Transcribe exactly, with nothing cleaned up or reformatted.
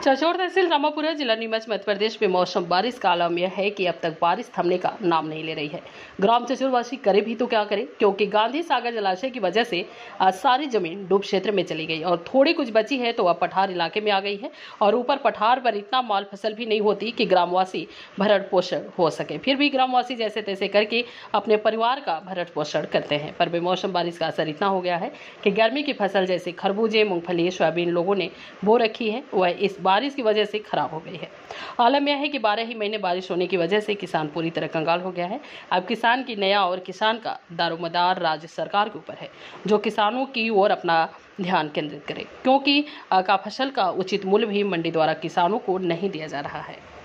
चचोड़ तहसील रामापुरा जिला नीमच मध्य प्रदेश में मौसम बारिश का आलम यह है कि अब तक बारिश थमने का नाम नहीं ले रही है। ग्राम चचोड़वासी करे भी तो क्या करें, क्योंकि गांधी सागर जलाशय की वजह से आज सारी जमीन डूब क्षेत्र में चली गई और थोड़ी कुछ बची है तो अब पठार इलाके में आ गई है और ऊपर पठार पर इतना माल फसल भी नहीं होती कि ग्रामवासी भरण पोषण हो सके। फिर भी ग्रामवासी जैसे तैसे करके अपने परिवार का भरण पोषण करते हैं। पर बेमौसम बारिश का असर इतना हो गया है कि गर्मी की फसल जैसे खरबूजे, मूंगफली, सोयाबीन लोगों ने बो रखी है, वह इस बारिश की वजह से खराब हो गई है। आलम यह है कि बारह ही महीने बारिश होने की वजह से किसान पूरी तरह कंगाल हो गया है। अब किसान की नया और किसान का दारोमदार राज्य सरकार के ऊपर है, जो किसानों की ओर अपना ध्यान केंद्रित करे, क्योंकि का फसल का उचित मूल्य भी मंडी द्वारा किसानों को नहीं दिया जा रहा है।